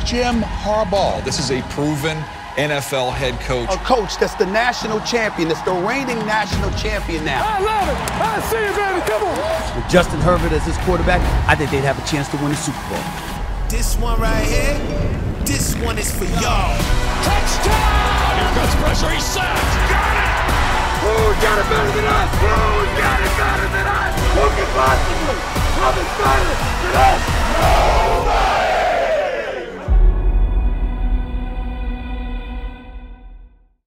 Jim Harbaugh. This is a proven NFL head coach. A coach that's the national champion, that's the reigning national champion now. I love it. I see it, baby. Come on. With Justin Herbert as his quarterback, I think they'd have a chance to win the Super Bowl. This one right here, this one is for y'all. Touchdown! Here comes pressure. He's sacked. Got it. Who's got it better than us? Who's got it